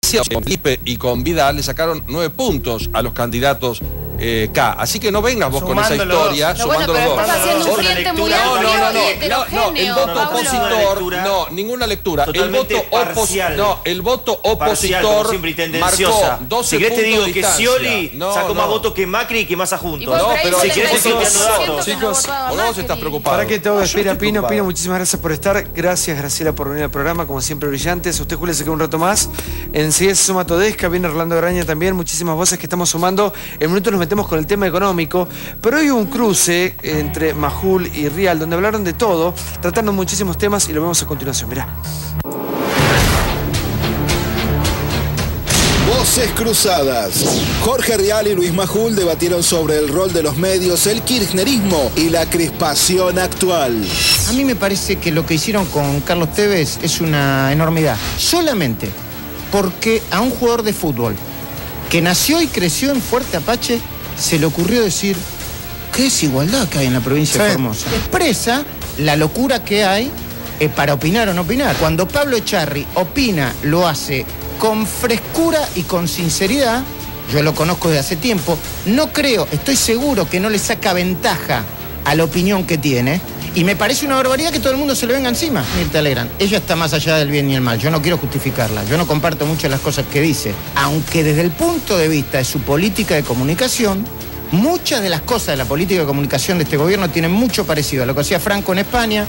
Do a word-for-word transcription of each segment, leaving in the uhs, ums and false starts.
elección, con Felipe y con Vidal, le sacaron nueve puntos a los candidatos Eh, K. Así que no vengas vos sumando con esa historia, no, sumando bueno, los dos. Estás haciendo un frente muy no, no, no, no, no, heterogéneo, el voto Pablo. opositor, no, ninguna lectura. El voto opositor, no, el voto opositor marcó doce si querés te digo puntos de que distancia. Scioli no, sacó no. más votos que Macri y que Massa juntos. No, pero si querés te copiando datos. Chicos, por vos estás preocupado. ¿Para qué te voy a despedir a Pino? Pino, muchísimas gracias por estar. Gracias, Graciela, por venir al programa, como siempre, brillantes. Usted, Julia, se queda un rato más. Enseguida se suma Todesca, viene Orlando Graña también. Muchísimas voces que estamos sumando. En un minuto nos metemos con el tema económico. Pero hoy hubo un cruce entre Majul y Rial, donde hablaron de todo, tratando muchísimos temas, y lo vemos a continuación. Mirá. Voces cruzadas. Jorge Rial y Luis Majul debatieron sobre el rol de los medios, el kirchnerismo y la crispación actual. A mí me parece que lo que hicieron con Carlos Tevez es una enormidad. Solamente porque a un jugador de fútbol que nació y creció en Fuerte Apache se le ocurrió decir qué desigualdad que hay en la provincia de Formosa. Expresa la locura que hay eh, para opinar o no opinar. Cuando Pablo Echarri opina, lo hace con frescura y con sinceridad. Yo lo conozco desde hace tiempo. No creo, estoy seguro que no le saca ventaja a la opinión que tiene. Y me parece una barbaridad que todo el mundo se le venga encima. Mirta Legrand, ella está más allá del bien y el mal. Yo no quiero justificarla. Yo no comparto muchas de las cosas que dice. Aunque desde el punto de vista de su política de comunicación, muchas de las cosas de la política de comunicación de este gobierno tienen mucho parecido a lo que hacía Franco en España,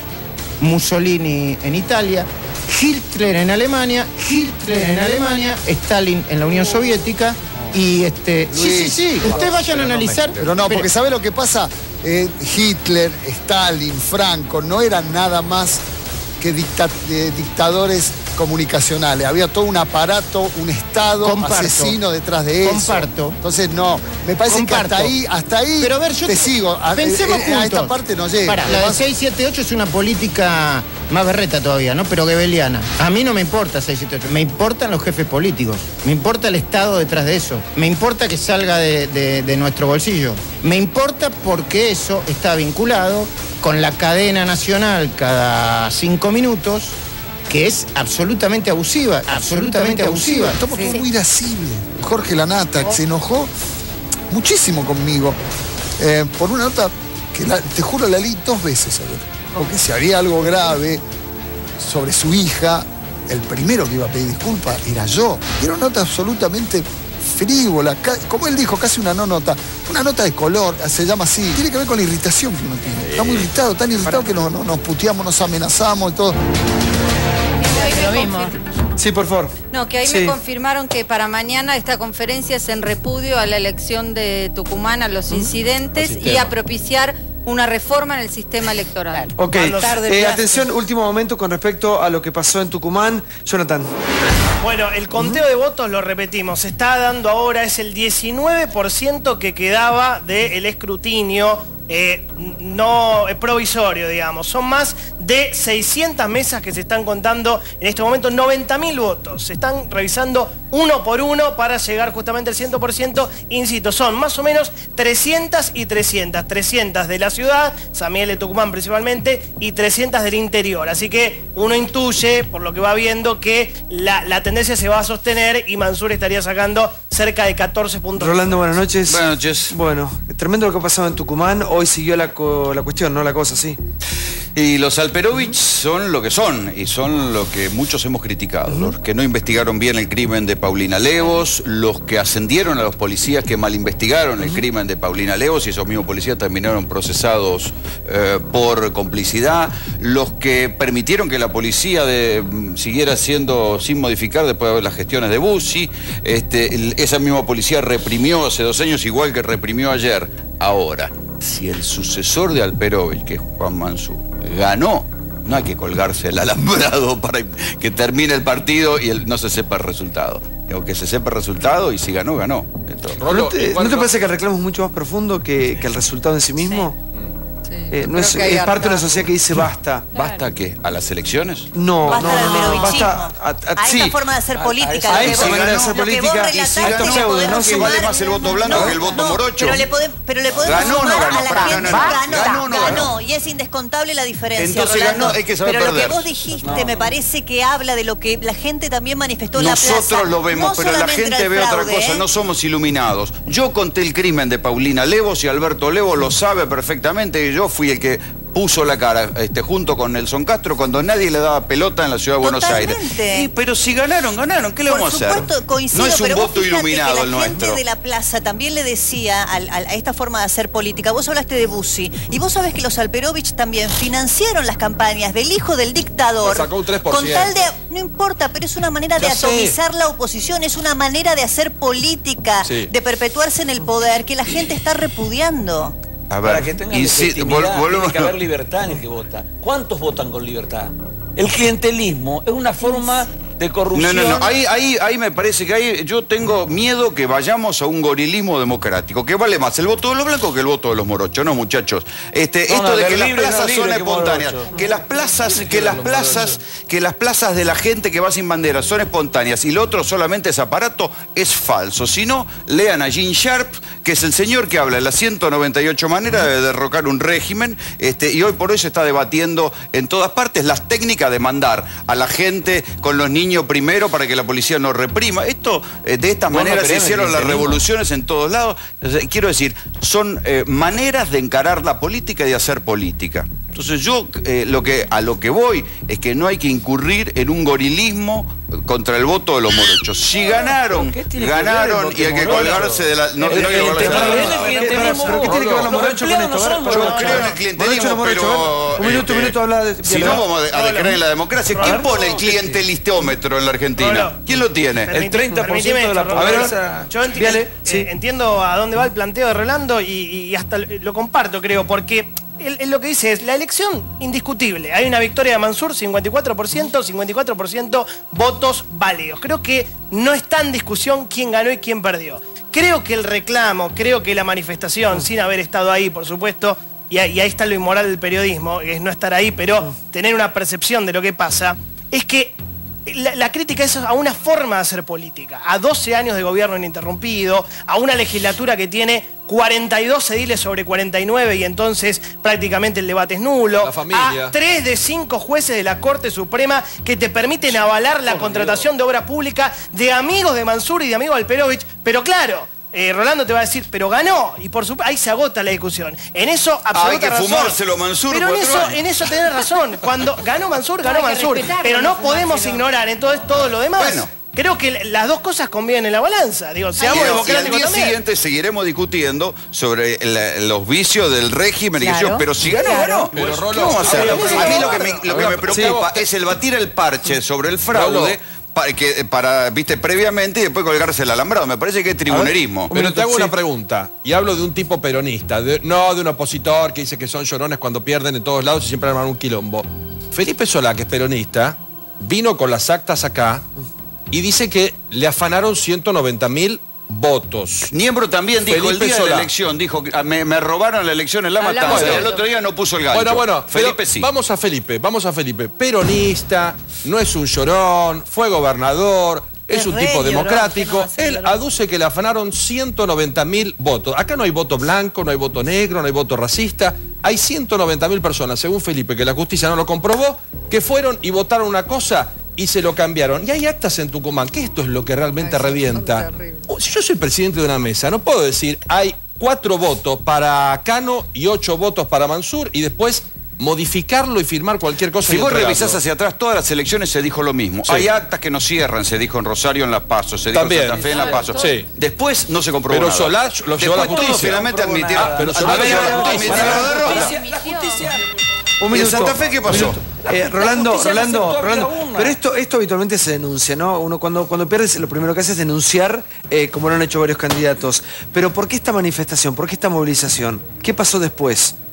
Mussolini en Italia, Hitler en Alemania, Hitler en Alemania, Stalin en la Unión Soviética. Y este... Luis, sí, sí, sí. Ustedes vayan a analizar... Pero no, porque ¿sabe lo que pasa? Eh, Hitler, Stalin, Franco no eran nada más que dicta eh, dictadores comunicacionales. Había todo un aparato, un Estado Comparto. asesino detrás de eso. Comparto. Entonces, no, me parece Comparto. que hasta ahí, hasta ahí Pero a ver, yo te sigo. A, pensemos eh, a juntos. esta parte no llega. Para, la de seis siete ocho es una política más berreta todavía, ¿no? Pero goebbeliana. A mí no me importa seis siete ocho, me importan los jefes políticos. Me importa el Estado detrás de eso. Me importa que salga de, de, de nuestro bolsillo. Me importa porque eso está vinculado con la cadena nacional cada cinco minutos, que es absolutamente abusiva, absolutamente abusiva. Estamos sí. muy irascible. Jorge Lanata se enojó muchísimo conmigo eh, por una nota que la, te juro la leí dos veces, a ver, porque si había algo grave sobre su hija, el primero que iba a pedir disculpas era yo. Era una nota absolutamente frívola, como él dijo, casi una no nota, una nota de color, se llama así. Tiene que ver con la irritación que uno tiene. Está muy irritado, tan irritado que nos, nos, nos puteamos, nos amenazamos y todo. Lo mismo. Sí, por favor. No, que ahí sí. me confirmaron que para mañana esta conferencia es en repudio a la elección de Tucumán, a los incidentes y a propiciar una reforma en el sistema electoral. Ok, eh, atención, último momento con respecto a lo que pasó en Tucumán. Jonathan. Bueno, el conteo de votos, lo repetimos, se está dando ahora, es el diecinueve por ciento que quedaba del escrutinio. Eh, no eh, provisorio, digamos. Son más de seiscientas mesas que se están contando en este momento, noventa mil votos. Se están revisando uno por uno para llegar justamente al cien por ciento. Insisto, son más o menos trescientas y trescientas. trescientas de la ciudad, San Miguel de Tucumán principalmente, y trescientas del interior. Así que uno intuye, por lo que va viendo, que la, la tendencia se va a sostener y Mansur estaría sacando cerca de catorce puntos. Rolando, buenas noches. Buenas noches. Bueno, tremendo lo que ha pasado en Tucumán. Hoy siguió la, la cuestión, ¿no? La cosa, sí. Y los Alperovich son lo que son, y son lo que muchos hemos criticado. Uh-huh. Los que no investigaron bien el crimen de Paulina Levos, los que ascendieron a los policías que mal investigaron uh-huh. el crimen de Paulina Levos, y esos mismos policías terminaron procesados eh, por complicidad, los que permitieron que la policía de, siguiera siendo sin modificar después de ver las gestiones de Bussi. Este, el, esa misma policía reprimió hace dos años igual que reprimió ayer. Ahora, si el sucesor de Alperovich, que es Juan Mansur, ganó, no hay que colgarse el alambrado para que termine el partido y el, no se sepa el resultado. Digo, que se sepa el resultado y si ganó, ganó. ¿No te, ¿no te parece que el reclamo es mucho más profundo que, que el resultado en sí mismo? Sí. Eh, no es, es parte de una sociedad que dice basta. Claro. ¿Basta qué? ¿A las elecciones? No, basta no, del no, no, basta a, a, a sí. esta forma de hacer política. A, a esa manera de hacer política. Y si ganó, ¿no? Que vale más el voto blanco no, que el voto no, morocho. Pero le, pode, pero le podemos ¿Ganó o no sumar ganó? a la Para, gente. ganó, Ganó, ganó, no ganó, ganó. y es indescontable la diferencia. Entonces Rolando. ganó, hay que saber pero perder. lo que vos dijiste me parece que habla de lo que la gente también manifestó en la plaza. Nosotros lo vemos, no pero la gente ve fraude, otra cosa, ¿eh? no somos iluminados. Yo conté el crimen de Paulina Levos y Alberto Levos lo sabe perfectamente, y yo fui el que puso la cara este, junto con Nelson Castro cuando nadie le daba pelota en la ciudad de Buenos Totalmente. Aires. Y, pero si ganaron, ganaron, ¿qué le Por vamos a supuesto, hacer? coincido, No es un pero vos voto fíjate iluminado que el la nuestro. gente de la plaza también le decía al, al, a esta forma de hacer política. Vos hablaste de Bussi y vos sabés que los Alperovich también financiaron las campañas del hijo del dictador. Sacó un tres por ciento. Con tal de, no importa, pero es una manera de Ya sé. atomizar la oposición, es una manera de hacer política, Sí. de perpetuarse en el poder que la gente está repudiando. A ver, Para que tengan y si, legitimidad, vol- tiene que haber volvemos- libertad en el que vota. ¿Cuántos votan con libertad? El clientelismo es una forma de No, corrupción. no, no, ahí, ahí, ahí me parece que ahí yo tengo miedo que vayamos a un gorilismo democrático, que vale más el voto de los blancos que el voto de los morochos, no muchachos. Este, No, esto no, de que que las libre, plazas no libre, son que espontáneas, morocho. que las plazas, que las plazas, que las plazas de la gente que va sin bandera son espontáneas y lo otro solamente es aparato, es falso. Si no, lean a Gene Sharp, que es el señor que habla de las ciento noventa y ocho maneras de derrocar un régimen, este, y hoy por hoy se está debatiendo en todas partes las técnicas de mandar a la gente con los niños primero para que la policía no reprima. Esto, eh, de esta Vos no manera se creés en el hicieron las clientelismo. revoluciones en todos lados. O sea, quiero decir, son eh, maneras de encarar la política y de hacer política. Entonces yo eh, lo que, a lo que voy es que no hay que incurrir en un gorilismo contra el voto de los morochos. Si ganaron, ¿Qué tiene que ver el ganaron voto y hay que morocho? colgarse de la... No, El no hay que colgarse de la- clientelismo, ¿Pero qué tiene que ver los morochos con esto? A ver, Yo Morocho, creo en el Morocho, clientelismo, Morocho, pero... un minuto, un este, minuto, habla de... Si no, vamos a a creer en la democracia. ¿Quién pone el clientelistómetro en la Argentina? ¿Quién lo tiene? El treinta por ciento de la esto, pobreza. Yo enti- Viale, eh, sí. entiendo a dónde va el planteo de Rolando y, y hasta lo comparto, creo, porque él, él lo que dice es la elección indiscutible. Hay una victoria de Mansur, cincuenta y cuatro por ciento, cincuenta y cuatro por ciento votos válidos. Creo que no está en discusión quién ganó y quién perdió. Creo que el reclamo, creo que la manifestación, sin haber estado ahí, por supuesto, y, ahí- y ahí está lo inmoral del periodismo, que es no estar ahí, pero tener una percepción de lo que pasa, es que la, la crítica es a una forma de hacer política, a doce años de gobierno ininterrumpido, a una legislatura que tiene cuarenta y dos ediles sobre cuarenta y nueve y entonces prácticamente el debate es nulo, La familia. a tres de cinco jueces de la Corte Suprema que te permiten avalar la contratación de obra pública de amigos de Mansur y de amigos de Alperovich, pero claro, eh, Rolando te va a decir, pero ganó, y por supuesto ahí se agota la discusión. En eso, absoluta Hay que razón. fumárselo, Mansur, Pero en cuatro eso, años. en eso tenés razón. Cuando ganó Mansur, ganó Hay que Mansur. respetarlo, Pero no no podemos fumárselo. ignorar entonces todo lo demás. Bueno. Creo que las dos cosas convienen en la balanza. Digo, Y seamos al- y al democráticos día también. siguiente seguiremos discutiendo sobre el- los vicios del régimen y que Claro, yo, pero si ganó, claro. ganó. Pero, ¿Qué Rolo, vamos a hacer? pero, A mí lo que me, lo que me Sí. preocupa es el batir el parche sobre el fraude para, que, para, viste, previamente y después colgarse el alambrado. Me parece que es tribunerismo. Pero te hago Sí. una pregunta, y hablo de un tipo peronista, de- no de un opositor que dice que son llorones cuando pierden en todos lados y siempre arman un quilombo. Felipe Solá, que es peronista, vino con las actas acá y dice que le afanaron ciento noventa mil votos. Niembro también dijo Felipe el día de Solá. la elección, dijo que ah, me, me robaron la elección en la Hablamos matanza. de Y el eso. otro día no puso el gancho. Bueno, bueno, Felipe pero sí. Vamos a Felipe, vamos a Felipe. Peronista, no es un llorón, fue gobernador, es, Es un re tipo llorón, democrático. que no va a ser Él llorón. aduce que le afanaron ciento noventa mil votos. Acá no hay voto blanco, no hay voto negro, no hay voto racista. Hay ciento noventa mil personas, según Felipe, que la justicia no lo comprobó, que fueron y votaron una cosa y se lo cambiaron. Y hay actas en Tucumán, que esto es lo que realmente revienta. Oh, Si yo soy presidente de una mesa, no puedo decir, hay cuatro votos para Cano y ocho votos para Mansur y después modificarlo y firmar cualquier cosa. Si y vos entregarlo. revisás hacia atrás, todas las elecciones se dijo lo mismo. Sí. Hay actas que no cierran, se dijo en Rosario en La Paso, se dijo También. en Santa Fe en La Paso. Sí. Después no se comprobó Pero nada. Solá lo llevó a la Después todos justicia. finalmente No comprobó admitieron. nada. Pero Solá lo llevó a la admitieron justicia. la derrota. La justicia. Un ¿Y en minuto. Santa Fe qué pasó? Un minuto. Eh, Rolando, justicia no Rolando, aceptó Rolando. la urna. Pero esto, esto habitualmente se denuncia, ¿no? Uno cuando, cuando pierdes, lo primero que hace es denunciar, eh, como lo han hecho varios candidatos. Pero ¿por qué esta manifestación? ¿Por qué esta movilización? ¿Qué pasó después?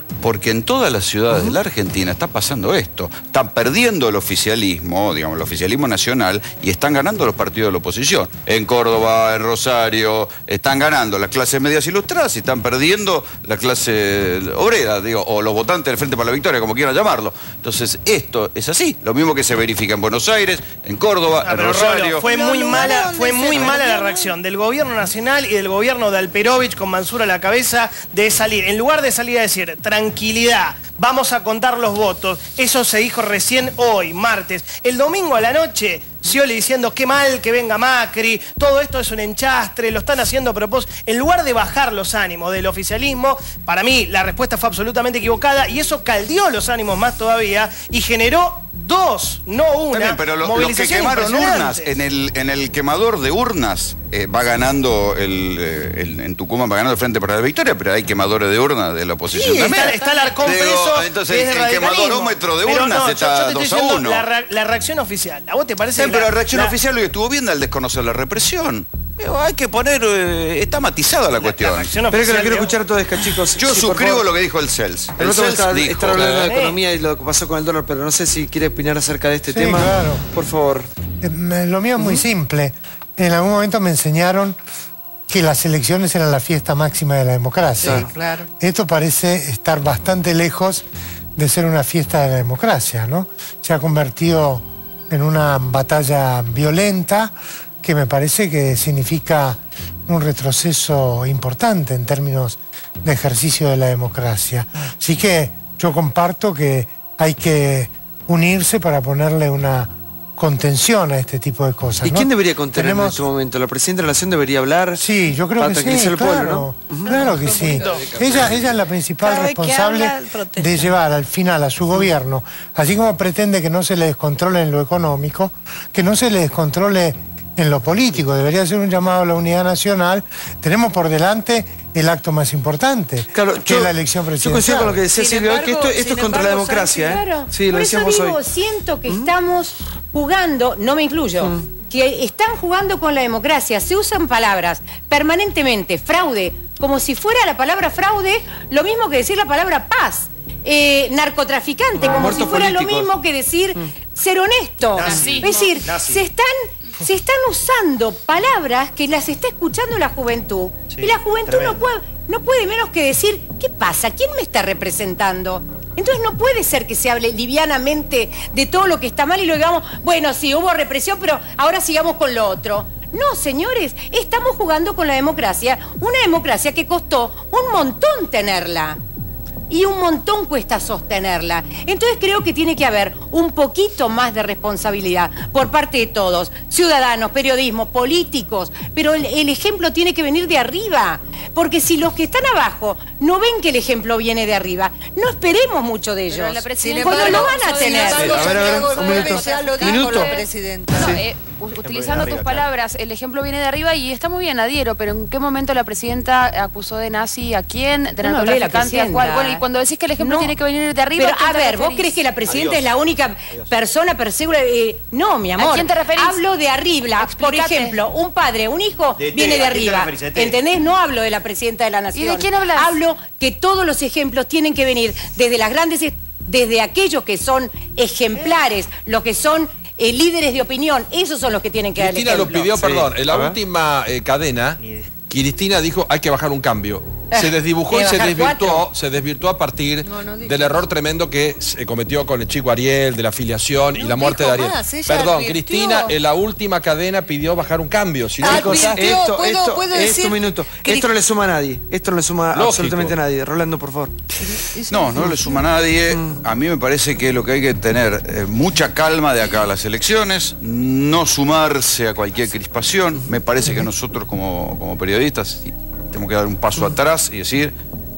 Porque en todas las ciudades de la Argentina está pasando esto. Están perdiendo el oficialismo, digamos, el oficialismo nacional, y están ganando los partidos de la oposición. En Córdoba, en Rosario, están ganando las clases medias ilustradas y están perdiendo la clase obrera, digo, o los votantes del Frente para la Victoria, como quieran llamarlo. Entonces, esto es así. Lo mismo que se verifica en Buenos Aires, en Córdoba, Ah, en pero Rosario. Rolo, fue muy mala, fue muy mala la reacción del gobierno nacional y del gobierno de Alperovich con Mansur a la cabeza de salir. En lugar de salir a decir, tranquilidad, vamos a contar los votos. Eso se dijo recién hoy, martes. El domingo a la noche, Scioli diciendo qué mal que venga Macri, todo esto es un enchastre, lo están haciendo a propósito. En lugar de bajar los ánimos del oficialismo, para mí la respuesta fue absolutamente equivocada y eso caldeó los ánimos más todavía y generó dos, no una, También, pero lo- los que movilización quemaron urnas, impresionante. en el, en el quemador de urnas eh, va ganando, el, eh, el- en Tucumán va ganando el Frente para la Victoria, pero hay quemadores de urnas de la oposición Sí, también. está, está Alarcón Digo, preso. entonces que es de el radicalismo. quemadorómetro de Pero urnas no, yo- está yo te estoy dos a diciendo uno. La, re- la reacción oficial. ¿A vos te parece Sí, que pero la reacción la- oficial lo que estuvo viendo al desconocer la represión. Digo, hay que poner, eh, está matizada la cuestión. Espera que lo quiero escuchar todo esto, chicos. Yo Sí, por suscribo favor. lo que dijo el C E L S. El El C E otro L S está, dijo, está hablando de eh, economía y lo que pasó con el dólar, pero no sé si quiere opinar acerca de este Sí, tema. claro. Por favor. Eh, me- Lo mío es muy simple. En algún momento me enseñaron que las elecciones eran la fiesta máxima de la democracia. claro. Esto parece estar bastante lejos de ser una fiesta de la democracia, ¿no? Se ha convertido en una batalla violenta que me parece que significa un retroceso importante en términos de ejercicio de la democracia. Así que yo comparto que hay que unirse para ponerle una contención a este tipo de cosas. ¿Y ¿no? quién debería contener en Tenemos- este momento? ¿La Presidenta de la Nación debería hablar? Sí, yo creo para que sí, tranquilizar al claro, pueblo, ¿no? claro que sí. Ella, ella es la principal Cada vez que responsable habla, protesta. de llevar al final a su gobierno, así como pretende que no se le descontrole en lo económico, que no se le descontrole en lo político. Debería ser un llamado a la unidad nacional. Tenemos por delante el acto más importante, Claro, que yo- es la elección Yo presidencial. coincido con lo que decía Sin Silvia, hoy, que embargo- esto, esto sin es contra la embargo, democracia, ¿eh? Claro. Sí, lo Por eso decíamos digo, hoy. siento que estamos jugando, no me incluyo, que están jugando con la democracia. Se usan palabras permanentemente, fraude, como si fuera la palabra fraude lo mismo que decir la palabra paz. Eh, narcotraficante, como Muertos si fuera lo políticos. mismo que decir ser honesto. Nazi. Es decir, Nazi. se están, se están usando palabras que las está escuchando la juventud. Sí, y la juventud tremendo. no puede, no puede menos que decir, ¿qué pasa? ¿Quién me está representando? Entonces no puede ser que se hable livianamente de todo lo que está mal y lo digamos, bueno, sí, hubo represión, pero ahora sigamos con lo otro. No, señores, estamos jugando con la democracia, una democracia que costó un montón tenerla. Y un montón cuesta sostenerla. Entonces creo que tiene que haber un poquito más de responsabilidad por parte de todos, ciudadanos, periodismo, políticos, pero el, el ejemplo tiene que venir de arriba, porque si los que están abajo no ven que el ejemplo viene de arriba, no esperemos mucho de ellos, la presidenta- porque lo van a Sin tener. embargo, Sí, a ver, a ver, Santiago un minuto. ya lo dijo Minuto. la presidenta. No, eh, u- utilizando tus palabras, el ejemplo viene de arriba y está muy bien, adhiero, pero ¿en qué momento la presidenta acusó de nazi a quién? De No, no hablé de la narcotraficante a cuál? presidenta. Bueno, y cuando decís que el ejemplo No. tiene que venir de arriba, Pero, ¿a quién a te ver, ¿vos referís? crees que la presidenta Adiós. es la única persona persegura? Eh, no, mi amor. ¿A quién te referís? Hablo de arriba. Por Explícate. ejemplo, un padre, un hijo, De té, viene de ¿a quién te arriba. referís? De té. ¿Entendés? No hablo de la presidenta de la nación. ¿Y de quién hablas? Hablo que todos los ejemplos tienen que venir desde las grandes, desde aquellos que son ejemplares, los que son eh, líderes de opinión. Esos son los que tienen que dar el Cristina lo ejemplo. pidió, perdón, en la A ver. última eh, cadena, Ni idea. Cristina dijo hay que bajar un cambio. Se desdibujó ¿que y se bajar desvirtuó, cuatro? se desvirtuó a partir No, no dijo. del error tremendo que se cometió con el chico Ariel, de la afiliación y No la muerte de dijo Ariel. más, ella Perdón, advirtió. Cristina en la última cadena pidió bajar un cambio. Si no, Ah, cosas- advirtió. Esto, ¿Puedo- esto, puedo esto, decir- un minuto. Cris- Esto no le suma a nadie. Esto no le suma Lógico. absolutamente a nadie. Rolando, por favor. No, no le suma a nadie. A mí me parece que lo que hay que tener eh, mucha calma de acá a las elecciones, no sumarse a cualquier crispación. Me parece que nosotros como, como periodistas sí, tenemos que dar un paso atrás y decir,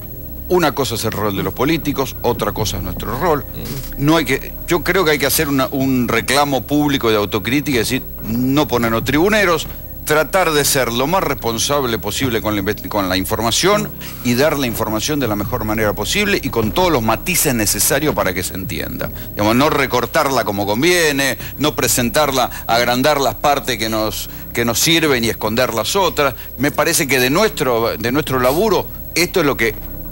una cosa es el rol de los políticos, otra cosa es nuestro rol. No hay que, yo creo que hay que hacer una- un reclamo público de autocrítica y decir, no ponernos tribuneros, tratar de ser lo más responsable posible con la, investi- con la información y dar la información de la mejor manera posible y con todos los matices necesarios para que se entienda. Digamos, no recortarla como conviene, no presentarla, agrandar las partes que nos, que nos sirven y esconder las otras. Me parece que de nuestro, de nuestro laburo, esto es lo que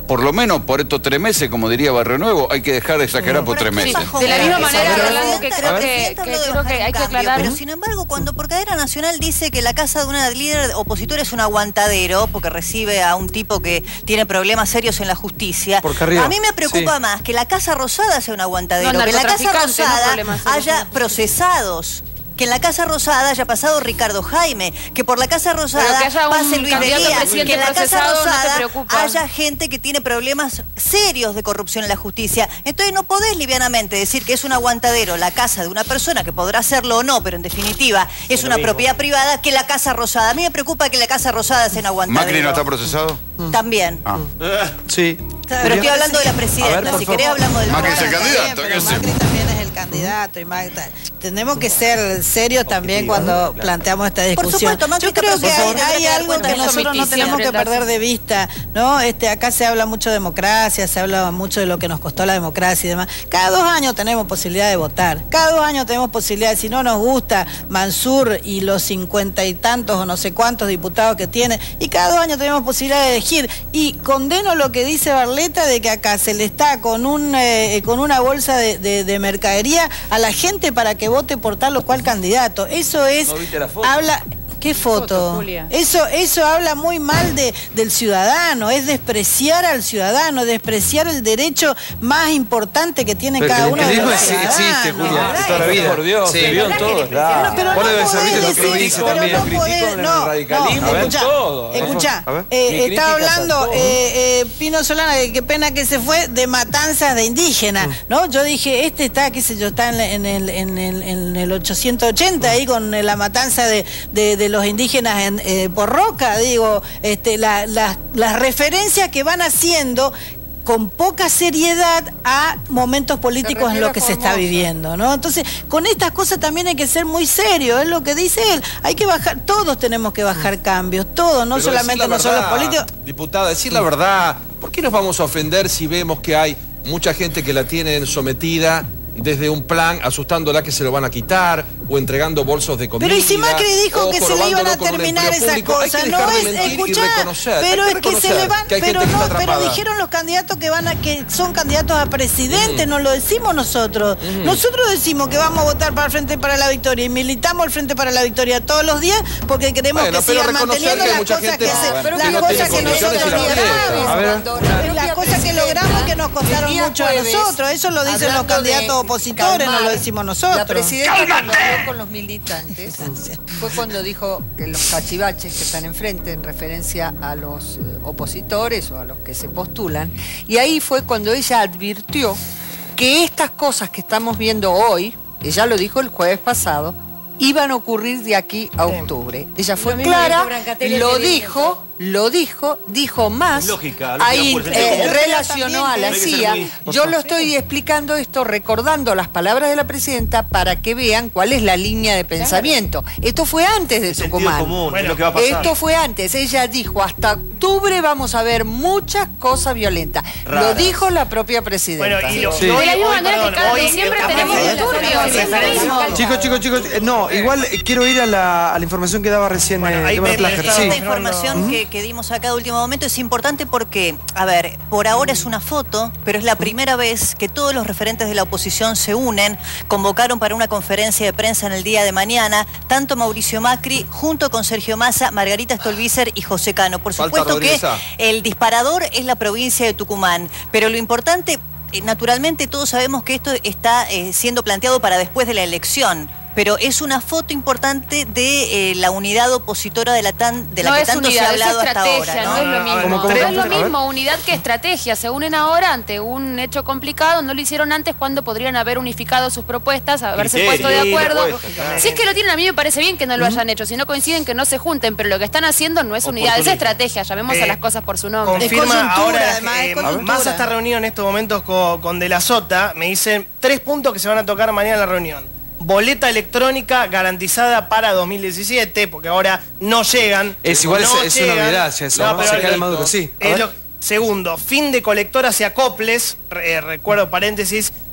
por lo menos por estos tres meses, como diría Barrio Nuevo, hay que dejar de exagerar por tres meses. Sí, de la misma manera, Rolando, que creo que, que, creo que hay que aclarar. Pero sin embargo, cuando por cadena nacional dice que la casa de una líder opositora es un aguantadero, porque recibe a un tipo que tiene problemas serios en la justicia, a mí me preocupa sí. más que la Casa Rosada sea un aguantadero, no, que la Casa Rosada no haya procesados. Que en la Casa Rosada haya pasado Ricardo Jaime, que por la Casa Rosada pase Luis Veguía, que en la Casa Rosada no haya gente que tiene problemas serios de corrupción en la justicia. Entonces no podés livianamente decir que es un aguantadero la casa de una persona, que podrá serlo o no, pero en definitiva es, es una propiedad privada, que la Casa Rosada. A mí me preocupa que la Casa Rosada sea un aguantadero. ¿Macri no está procesado? También. Ah. Sí. Pero estoy hablando de la presidenta, ver, si querés hablamos del... Macri es el candidato, ¿qué hacemos? Macri también es el candidato. Y Macri, tenemos que ser serios también cuando planteamos esta discusión. Por supuesto, yo creo que hay, hay algo que nosotros no tenemos que perder de vista, ¿no? Este, acá se habla mucho de democracia, se habla mucho de lo que nos costó la democracia y demás. Cada dos años tenemos posibilidad de votar. Cada dos años tenemos posibilidad, si no nos gusta Mansur y los cincuenta y tantos o no sé cuántos diputados que tiene, y cada dos años tenemos posibilidad de elegir. Y condeno lo que dice Barletta de que acá se le está con un eh, con una bolsa de, de, de mercadería a la gente para que vote por tal o cual candidato. Eso es... ¿No viste la foto? Habla... ¿Qué foto? foto eso, eso habla muy mal de, del ciudadano, es despreciar al ciudadano, despreciar el derecho más importante que tiene pero cada uno de los ciudadanos. Existe, Julia, no, toda la vida. Por Dios, sí. se vio en todo. Claro. Pero no podés decir, pero no podés, no, no, escuchá, escuchá, eh, estaba hablando eh, eh, Pino Solana, que qué pena que se fue, de matanzas de indígenas, ¿no? Yo dije, este está, qué sé yo, está en, en, el, en, el, en el ochocientos ochenta ahí con la matanza de, de, de los indígenas en, eh, por Roca, digo, este, la, la, las referencias que van haciendo con poca seriedad a momentos políticos en los que se está viviendo, ¿no? Entonces, con estas cosas también hay que ser muy serio, es lo que dice él, hay que bajar, todos tenemos que bajar cambios, todos, no Pero solamente nosotros los políticos. Diputada, decir la verdad, ¿por qué nos vamos a ofender si vemos que hay mucha gente que la tienen sometida desde un plan, asustándola que se lo van a quitar, o entregando bolsos de comida? Pero y si Macri dijo que se le iban a terminar esas cosas, no es escuchar, pero es que se le van, pero no, pero dijeron los candidatos que van a, que son candidatos a presidente, mm. no lo decimos nosotros. Mm. Nosotros decimos que vamos a votar para el Frente para la Victoria y militamos el Frente para la Victoria todos los días porque queremos bueno, que sigan manteniendo las cosas que se, las cosas que nosotros logramos, las cosas que logramos que nos costaron mucho a nosotros, eso lo dicen los candidatos opositores, calmar, no lo decimos nosotros. La presidenta cuando habló con los militantes fue cuando dijo que los cachivaches que están enfrente en referencia a los opositores o a los que se postulan, y ahí fue cuando ella advirtió que estas cosas que estamos viendo hoy, ella lo dijo el jueves pasado, iban a ocurrir de aquí a octubre. Ella fue clara, lo dijo, lo dijo, dijo más, lógica, lógica, ahí eh, relacionó a la C I A. Yo lo estoy explicando esto, recordando las palabras de la presidenta para que vean cuál es la línea de pensamiento. Esto fue antes de Tucumán. Común, bueno, es lo que va a pasar. Esto fue antes. Ella dijo, hasta octubre vamos a ver muchas cosas violentas. Raras. Lo dijo la propia presidenta. Bueno, y lo, sí. De la misma manera que cada diciembre tenemos disturbios. Chicos, chicos, chicos, no, igual quiero ir a la, a la información que daba recién bueno, eh, me, Plager. esta Sí. información ¿Mm? que, que dimos acá de último momento es importante porque, a ver, por ahora es una foto, pero es la primera vez que todos los referentes de la oposición se unen, convocaron para una conferencia de prensa en el día de mañana, tanto Mauricio Macri, junto con Sergio Massa, Margarita Stolbizer y José Cano. Por supuesto que el disparador es la provincia de Tucumán, pero lo importante, naturalmente todos sabemos que esto está eh, siendo planteado para después de la elección. Pero es una foto importante de eh, la unidad opositora de la, tan, de la no que es tanto unidad, se ha hablado es hasta estrategia, ahora, ¿no? no es lo mismo. ¿Cómo, cómo, Pero cómo, es lo mismo, unidad que estrategia. Se unen ahora ante un hecho complicado, no lo hicieron antes cuando podrían haber unificado sus propuestas, haberse Criterio, puesto de acuerdo. propuesta, si es que lo tienen, a mí me parece bien que no lo hayan hecho, si no coinciden que no se junten, pero lo que están haciendo no es unidad, es estrategia, llamemos eh, a las cosas por su nombre. Confirma ahora, además, eh, Massa está reunido en estos momentos con, con De la Sota, me dicen tres puntos que se van a tocar mañana en la reunión. Boleta electrónica garantizada para dos mil diecisiete, porque ahora no llegan. Es igual, no es, es llegan. una novedad eso, no, ¿no? pero Se cae Maduro, sí. Es lo, segundo, fin de colectoras y acoples, eh, recuerdo paréntesis,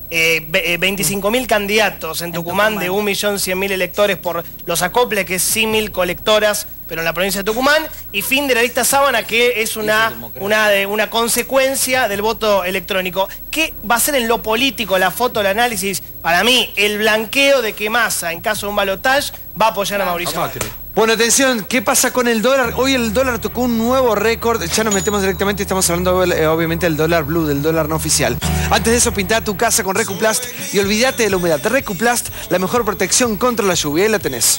eh, veinticinco mil candidatos en Tucumán, en Tucumán de un millón cien mil electores por los acoples, que es símil colectoras, pero en la provincia de Tucumán, y fin de la lista sábana, que es una, una, de, una consecuencia del voto electrónico. ¿Qué va a ser en lo político, la foto, el análisis? Para mí, el blanqueo de que Massa, en caso de un balotaje, va a apoyar a Mauricio Macri. Bueno, atención, ¿qué pasa con el dólar? Hoy el dólar tocó un nuevo récord. Ya nos metemos directamente, estamos hablando eh, obviamente del dólar blue, del dólar no oficial. Antes de eso, pintá tu casa con Recuplast y olvídate de la humedad. Recuplast, la mejor protección contra la lluvia. Ahí la tenés.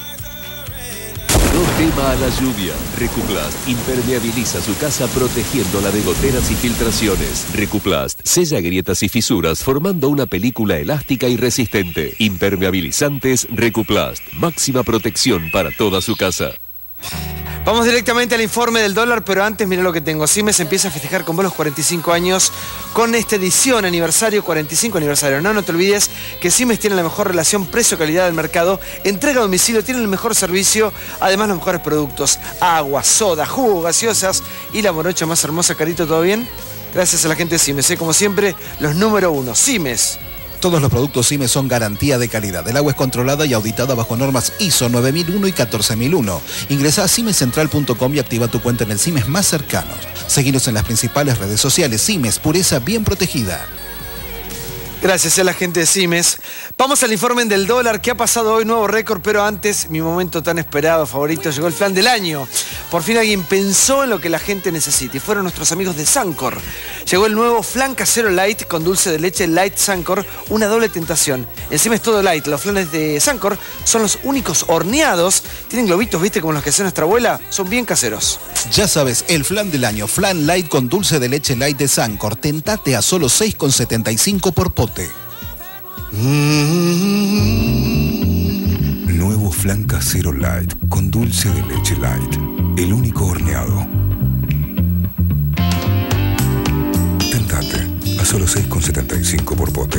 No tema a la lluvia. Recuplast impermeabiliza su casa protegiéndola de goteras y filtraciones. Recuplast sella grietas y fisuras formando una película elástica y resistente. Impermeabilizantes Recuplast. Máxima protección para toda su casa. Vamos directamente al informe del dólar, pero antes mira lo que tengo. Siemens empieza a festejar con vos los cuarenta y cinco años con esta edición, aniversario, cuarenta y cinco aniversario. No, no te olvides que Siemens tiene la mejor relación precio-calidad del mercado, entrega a domicilio, tiene el mejor servicio, además los mejores productos, agua, soda, jugo, gaseosas y la morocha más hermosa. Carito, ¿todo bien? Gracias a la gente de Siemens, ¿eh? Como siempre, los número uno, Siemens. Todos los productos Siemens son garantía de calidad. El agua es controlada y auditada bajo normas I S O nueve mil uno y catorce mil uno. Ingresa a siemens central punto com y activa tu cuenta en el Siemens más cercano. Seguinos en las principales redes sociales. Siemens, pureza bien protegida. Gracias a la gente de Siemens. Vamos al informe del dólar. ¿Qué ha pasado hoy? Nuevo récord, pero antes, mi momento tan esperado, favorito, llegó el plan del año. Por fin alguien pensó en lo que la gente necesita y fueron nuestros amigos de Sancor. Llegó el nuevo flan casero light con dulce de leche Light Sancor, una doble tentación. Encima es todo light. Los flanes de Sancor son los únicos horneados. Tienen globitos, ¿viste? Como los que hace nuestra abuela. Son bien caseros. Ya sabes, el flan del año, flan light con dulce de leche light de Sancor. Tentate a solo seis con setenta y cinco por pote. Nuevo flan casero light con dulce de leche light, el único horneado. Tentate a solo seis con setenta y cinco por pote.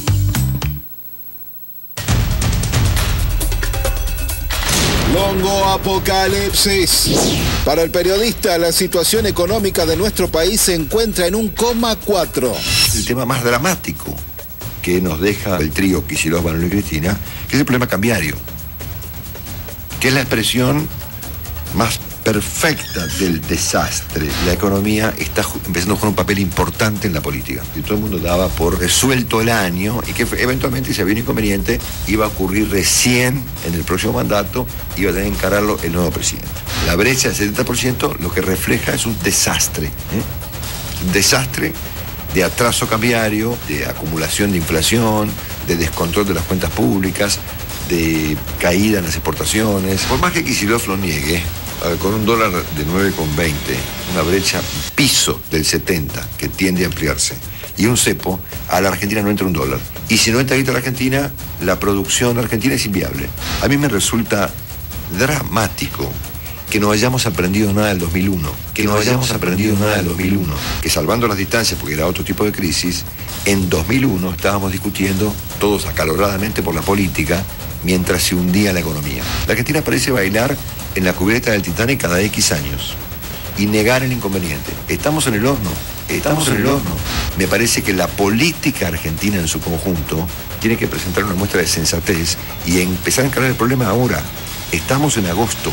Longo apocalipsis. Para el periodista, la situación económica de nuestro país se encuentra en un coma cuatro. El tema más dramático que nos deja el trío Kicillof, Manolo y Cristina, que es el problema cambiario, que es la expresión más perfecta del desastre. La economía está empezando a jugar un papel importante en la política. Y todo el mundo daba por resuelto el año y que eventualmente, si había un inconveniente, iba a ocurrir recién en el próximo mandato, iba a tener que encararlo el nuevo presidente. La brecha del setenta por ciento lo que refleja es un desastre. ¿eh? Un desastre de atraso cambiario, de acumulación de inflación, de descontrol de las cuentas públicas, de caída en las exportaciones. Por más que Kicillof lo niegue, con un dólar de nueve con veinte, una brecha piso del setenta que tiende a ampliarse, y un cepo, a la Argentina no entra un dólar. Y si no entra ahorita a la Argentina, la producción argentina es inviable. A mí me resulta dramático que no hayamos aprendido nada del dos mil uno, que no hayamos aprendido nada del dos mil uno, que salvando las distancias, porque era otro tipo de crisis, en dos mil uno estábamos discutiendo todos acaloradamente por la política, mientras se hundía la economía. La Argentina parece bailar en la cubierta del Titanic cada X años y negar el inconveniente. Estamos en el horno, estamos en el horno. Me parece que la política argentina en su conjunto tiene que presentar una muestra de sensatez y empezar a encarar el problema ahora. Estamos en agosto.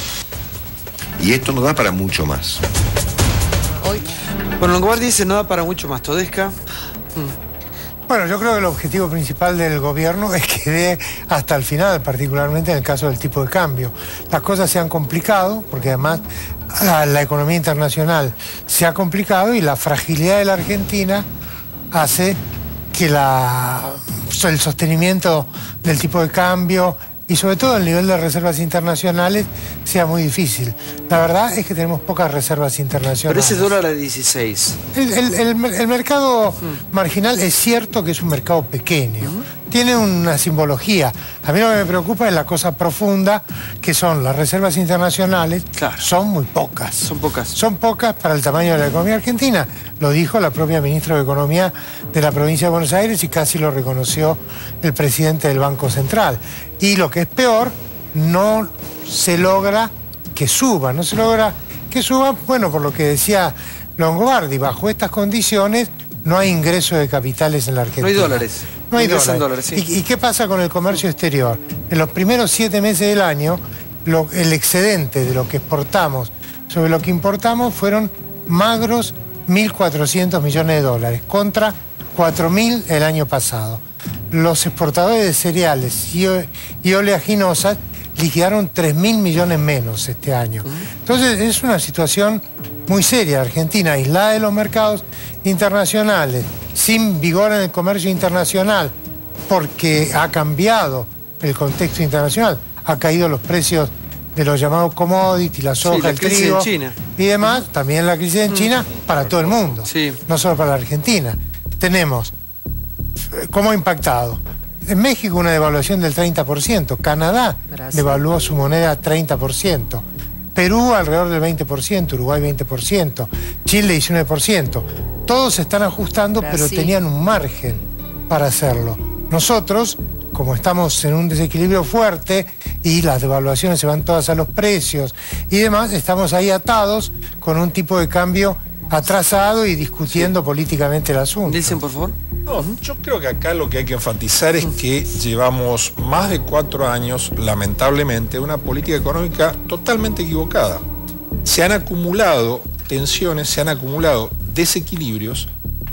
Y esto no da para mucho más. Hoy. Bueno, Longobardi dice no da para mucho más. Todesca. Mm. Bueno, yo creo que el objetivo principal del gobierno es que dé hasta el final, particularmente en el caso del tipo de cambio. Las cosas se han complicado, porque además la, la economía internacional se ha complicado y la fragilidad de la Argentina hace que la, el sostenimiento del tipo de cambio y sobre todo el nivel de reservas internacionales sea muy difícil. La verdad es que tenemos pocas reservas internacionales. Pero ese dólar a dieciséis. El, el, el, el mercado mm. marginal es cierto que es un mercado pequeño. Mm. Tiene una simbología. A mí lo que me preocupa es la cosa profunda, que son las reservas internacionales. Claro. Son muy pocas. Son pocas. Son pocas para el tamaño de la economía argentina. Lo dijo la propia ministra de Economía de la provincia de Buenos Aires y casi lo reconoció el presidente del Banco Central. Y lo que es peor, no se logra que suba. No se logra que suba, bueno, por lo que decía Longobardi, bajo estas condiciones no hay ingreso de capitales en la Argentina. No hay dólares. No hay Ingresan dólares. dólares, sí. ¿Y, ¿Y qué pasa con el comercio exterior? En los primeros siete meses del año, lo, el excedente de lo que exportamos sobre lo que importamos fueron magros mil cuatrocientos millones de dólares, contra cuatro mil el año pasado. Los exportadores de cereales y, y oleaginosas liquidaron tres mil millones menos este año. Entonces es una situación muy seria. Argentina, aislada de los mercados internacionales, sin vigor en el comercio internacional, porque ha cambiado el contexto internacional, ha caído los precios de los llamados commodities, la soja, Sí, la el crisis trigo en China. y demás, también la crisis en China para todo el mundo, Sí. no solo para la Argentina. Tenemos, eh, ¿cómo ha impactado? En México una devaluación del treinta por ciento, Canadá Brasil. devaluó su moneda treinta por ciento, Perú alrededor del veinte por ciento, Uruguay veinte por ciento, Chile diecinueve por ciento. Todos se están ajustando, pero Brasil. tenían un margen para hacerlo. Nosotros, como estamos en un desequilibrio fuerte y las devaluaciones se van todas a los precios y demás, estamos ahí atados con un tipo de cambio atrasado y discutiendo políticamente el asunto. Dicen, por favor. No, yo creo que acá lo que hay que enfatizar es que llevamos más de cuatro años, lamentablemente, una política económica totalmente equivocada. Se han acumulado tensiones, se han acumulado desequilibrios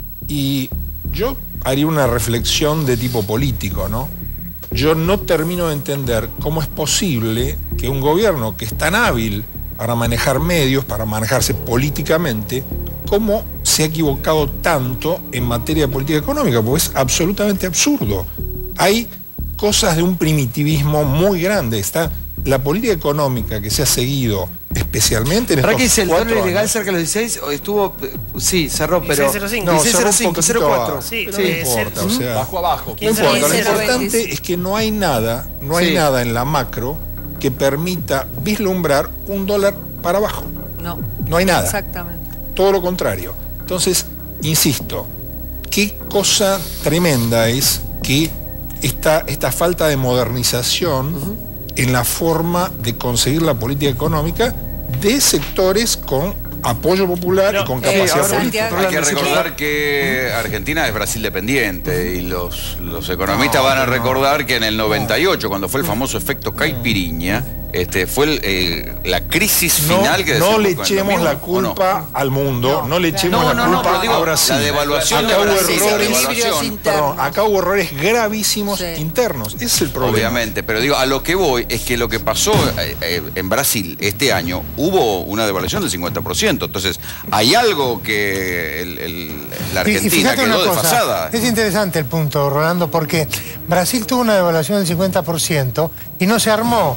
y yo haría una reflexión de tipo político, ¿no? Yo no termino de entender cómo es posible que un gobierno que es tan hábil para manejar medios, para manejarse políticamente, cómo se ha equivocado tanto en materia de política económica, porque es absolutamente absurdo. Hay cosas de un primitivismo muy grande. Está la política económica que se ha seguido especialmente en ¿Para qué estos dice el cuatro dólar ilegal años. cerca de los dieciséis? ¿O estuvo? Sí, cerró, pero... dieciséis cero cinco. No, dieciséis cero cerró un cinco, cero cuatro. poquito Sí, Pero sí, no importa, o sea, Bajo abajo. no importa. Lo quince cero importante es que no hay nada, no hay Sí. nada en la macro que permita vislumbrar un dólar para abajo. No. No hay nada. Exactamente. Todo lo contrario. Entonces, insisto, qué cosa tremenda es que esta, esta falta de modernización uh-huh. en la forma de conseguir la política económica de sectores con apoyo popular Pero, y con eh, capacidad ahora, política. Hay que recordar que Argentina es Brasil dependiente y los, los economistas van a recordar que en el noventa y ocho, cuando fue el famoso efecto Caipiriña, este, fue el, eh, la crisis No, final que no desembocó le en lo echemos mismo, la ¿o no? culpa al mundo, no, le echemos No, la no, no, culpa pero digo, a Brasil. la devaluación acá de hubo Brasil, errores, devaluación. perdón, acá hubo errores gravísimos internos. Ese es el problema. Obviamente, pero digo, a lo que voy es que lo que pasó eh, eh, en Brasil este año, hubo una devaluación del cincuenta por ciento. Entonces, hay algo que el, el, la Y- y Argentina fíjate una quedó cosa, desfasada. Es interesante el punto, Rolando, porque Brasil tuvo una devaluación del cincuenta por ciento y no se armó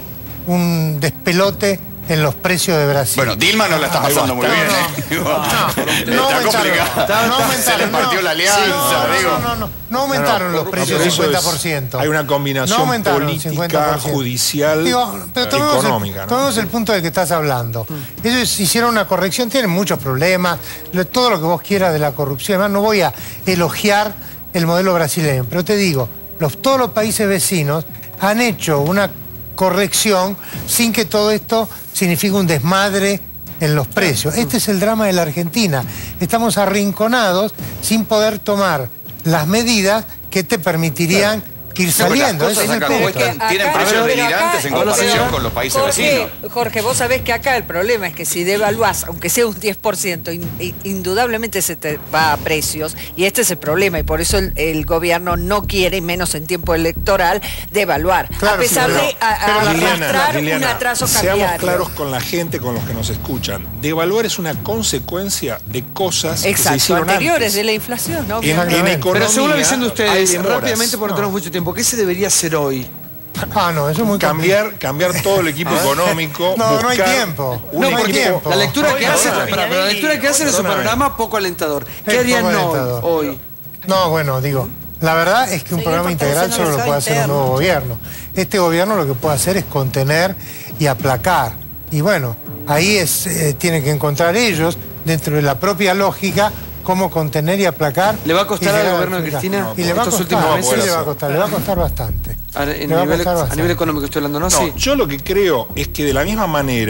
un despelote en los precios de Brasil. Bueno, Dilma no la está pasando muy bien, ¿eh? No Está aumentaron, complicado. no aumentaron, Se le partió no. la alianza, No, digo. no, no, no, no aumentaron los precios Pero del eso cincuenta es- por ciento. hay una combinación No aumentaron el política, cincuenta por ciento. judicial, Digo, pero tomemos económica, el, ¿no? tomemos el punto del que estás hablando. Ellos hicieron una corrección, tienen muchos problemas, lo- todo lo que vos quieras de la corrupción. Además, no voy a elogiar el modelo brasileño, pero te digo, los, todos los países vecinos han hecho una corrección sin que todo esto signifique un desmadre en los precios. Este es el drama de la Argentina. Estamos arrinconados sin poder tomar las medidas que te permitirían ir Sí, porque saliendo. las cosas Ese es el acá punto. cuestan- tienen Acá- precios pero acá- delirantes en Hola, comparación señora. con los países Jorge, vecinos. Jorge, vos sabés que acá el problema es que si devaluás, aunque sea un diez por ciento, in- in- indudablemente se te va a precios, y este es el problema, y por eso el, el gobierno no quiere, y menos en tiempo electoral, devaluar, Claro, a pesar sí, pero- de a- a Pero, Liliana, arrastrar un Liliana, atraso seamos cambiario. claros con la gente, con los que nos escuchan. Devaluar es una consecuencia de cosas que se Exacto, hicieron anteriores antes. de la inflación, ¿no? En, en Exactamente. economía Pero según la visión de hay ustedes, demoras. rápidamente porque no tenemos mucho tiempo, ¿qué se debería hacer hoy? Ah, no, eso es muy cambiar, cambiar todo el equipo económico. No, no hay buscar tiempo. un No, no hay equipo- tiempo. La lectura que Hoy hacen, no, pero, pero la lectura que hacen es un Perdóname. panorama poco alentador. ¿Qué Es harían poco hoy? alentador. hoy? No, bueno, digo, la verdad es que un Seguir programa integral fortaleciendo solo el lo puede mercado hacer un nuevo interno. gobierno. Este gobierno lo que puede hacer es contener y aplacar. Y bueno, ahí es, eh, tienen que encontrar ellos, dentro de la propia lógica, cómo contener y aplacar. ¿Le va a costar y al llegar gobierno de final. Cristina Y le va a estos costar, últimos sí meses? le va a costar, le va a costar bastante. A, en Le va a nivel- costar a bastante. nivel económico estoy hablando, ¿no? No, Sí. yo lo que creo es que de la misma manera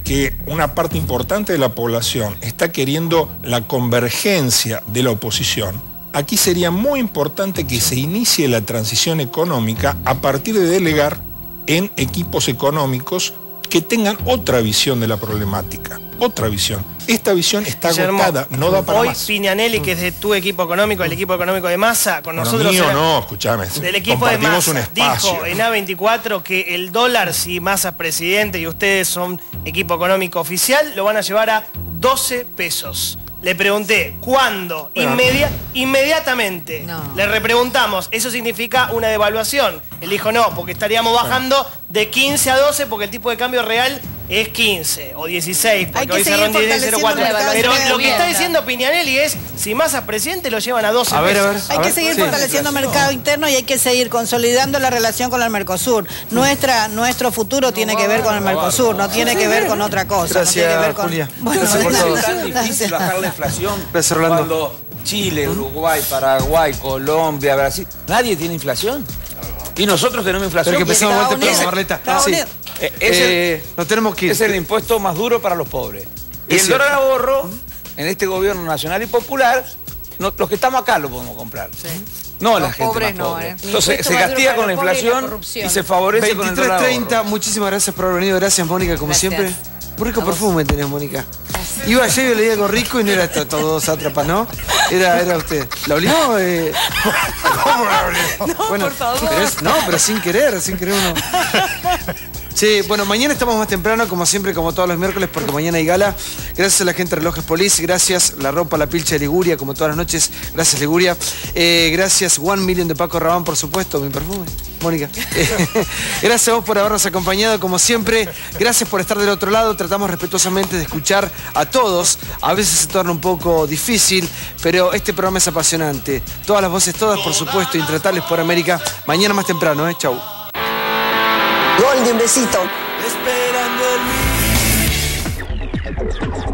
que una parte importante de la población está queriendo la convergencia de la oposición, aquí sería muy importante que se inicie la transición económica a partir de delegar en equipos económicos que tengan otra visión de la problemática, otra visión. Esta visión está Guillermo, agotada, no da para hoy más. Piñanelli, que es de tu equipo económico, el equipo económico de Massa, con Bueno, nosotros... mío era- no, escúchame, Del equipo de compartimos un Massa, espacio. dijo en A veinticuatro que el dólar, si Massa es presidente y ustedes son equipo económico oficial, lo van a llevar a doce pesos. Le pregunté, ¿cuándo? Bueno. Inmedia- inmediatamente. Le repreguntamos, ¿eso significa una devaluación? Él dijo no, porque estaríamos bajando de quince a doce porque el tipo de cambio real es quince o dieciséis, porque Hay que hoy seguir cerró en dieciséis cero cuatro. fortaleciendo el Pero mercado lo que está interno. diciendo Piñanelli es, si Massa es presidente, lo llevan a doce A ver, a pesos. ver, Hay que seguir fortaleciendo el mercado interno y hay que seguir consolidando la relación con el Mercosur. Nuestra, nuestro futuro tiene que ver con el Mercosur, no tiene que ver con otra cosa. no tiene que ver Gracias, con... Julia. Bueno, Gracias por todo. Es tan difícil bajar la inflación Gracias, Rolando. cuando Chile, Uruguay, Paraguay, Colombia, Brasil, nadie tiene inflación. Y nosotros tenemos inflación. Pero que empecemos Estados vuelta, Unidos- pero, Marleta. Estados Sí. Unidos. Eh, es, Eh, el, nos tenemos que ir. es el impuesto más duro para los pobres. Y Es el cierto. dólar ahorro, en este gobierno nacional y popular, no- los que estamos acá lo podemos comprar. No la Los gente pobres más no, pobre. ¿eh? Entonces Impuesto se más duro castiga para con la los pobres y la inflación corrupción. y se favorece con el veintitrés dólar treinta, ahorro. muchísimas gracias por haber venido. Gracias, Mónica, como Gracias. siempre. Muy rico perfume tenés, Mónica. Iba ayer y leí algo rico y no era esto, todos dos sátrapas, ¿no? Era, era usted. ¿La olió? Eh... ¿Cómo la olió? Bueno, por favor. pero es- no, pero sin querer, sin querer uno. Sí, bueno, mañana estamos más temprano, como siempre, como todos los miércoles, porque mañana hay gala. Gracias a la gente de Relojes Police, gracias La Ropa, La Pilcha de Liguria, como todas las noches. Gracias, Liguria. Eh, gracias, One Million de Paco Rabanne, por supuesto, mi perfume. Mónica. Eh, gracias a vos por habernos acompañado, como siempre. Gracias por estar del otro lado. Tratamos respetuosamente de escuchar a todos. A veces se torna un poco difícil, pero este programa es apasionante. Todas las voces, todas, por supuesto, Intratables por América. Mañana más temprano, ¿eh? Chau. Gol de un besito. Esperando el